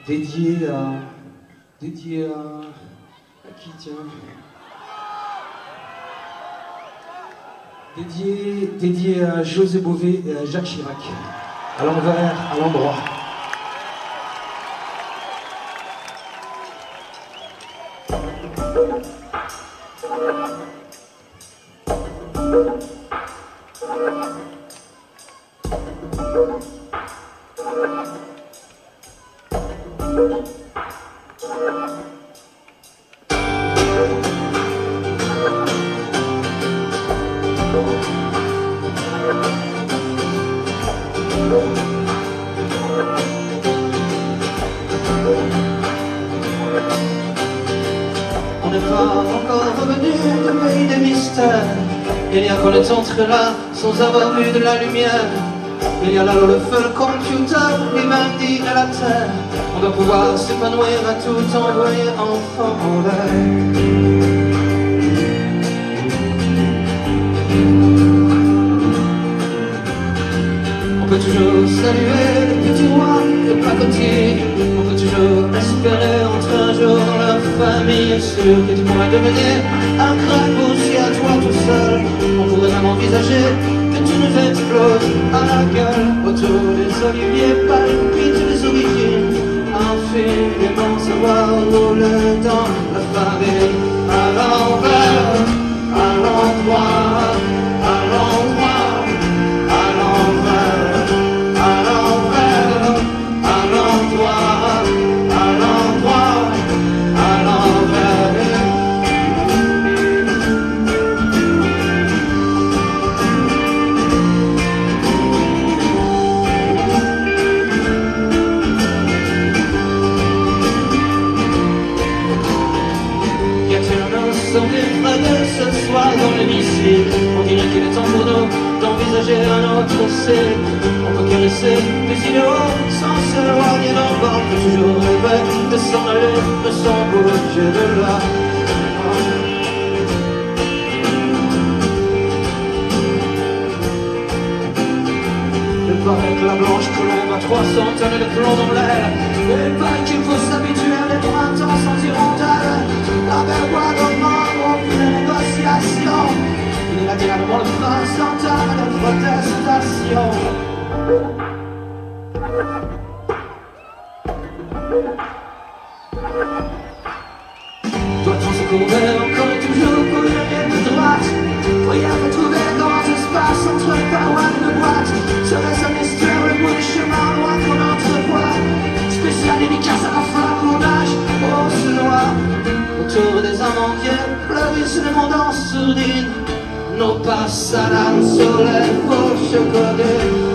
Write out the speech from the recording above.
dédié à qui, tiens? Dédié à José Bové et à Jacques Chirac. À l'envers, à l'endroit. On n'est pas encore revenu du pays des mystères. Il y a qu'on est entré là sans avoir vu de la lumière. Il y a là le feu, le computer, l'humanité et la terre. On doit pouvoir s'épanouir à tout envoyer enfin en l'air. On peut toujours saluer les petits rois, les pacotiers. On peut toujours espérer entrer un jour dans leur famille. Sûr que tu pourrais devenir un crapaud si à toi tout seul. On pourrait même envisager que tu nous exploses à la gueule. Autour des oliviers palpitent les origines. Infiniment savoir rouler dans la famille. À l'envers, à l'endroit, à l'endroit. Ce soir dans l'hémicycle, on dirait qu'il est temps pour nous d'envisager un autre cycle. On peut caresser des idéaux sans s'éloigner d'un bord. On peut toujours rêver de s'en aller, de s'en bouger de là. Il paraît que la blanche colombe a 300 tonnes de plomb dans l'air. Il paraît qu'il faut s'habituer à des printemps sans hirondelles. La belle voix d'un membre, aucune négociation. Il a directement le prince entame de protestation. Doit-on se courber encore et toujours pour une ligne droite? Voyez retrouver comment ça se passe entre les parois d'une boîte. Serait-ce un mystère, le bout du chemin loin qu'on entrevoit? Spécial dédicace à la fin qu'on nage au Senoir. Autour des amandiers fleurissent les mondes en sourdine. Nos passades sur les faux chocodés.